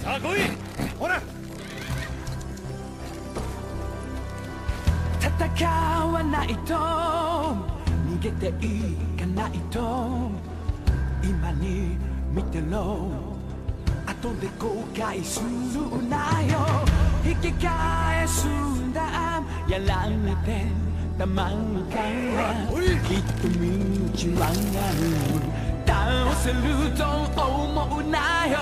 さあ来い。ほら。 戦わないと逃げていかないと今に見てろ後で後悔するなよ引き返すんだやられてたまるからきっと道はある倒せると思うなよ、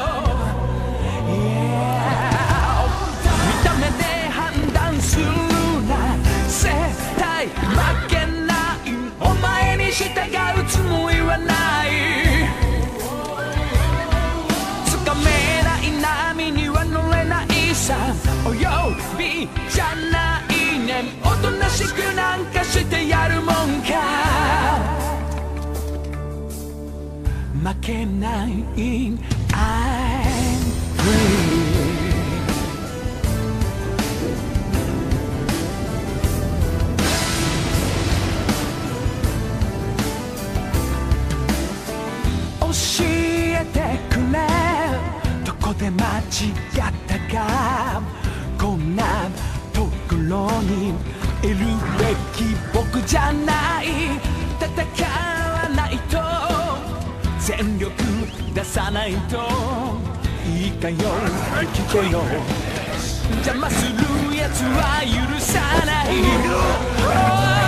見た目で判断するな絶対負けないお前に従うつもりはないつかめない波には乗れないさお呼びじゃないねおとなしくなんかしてやるもんか負けない I'm free教えてくれどこで間違ったかこんなところにいるべき僕じゃない戦わないと全力出さないといいかよ聞けよ邪魔するやつは許さない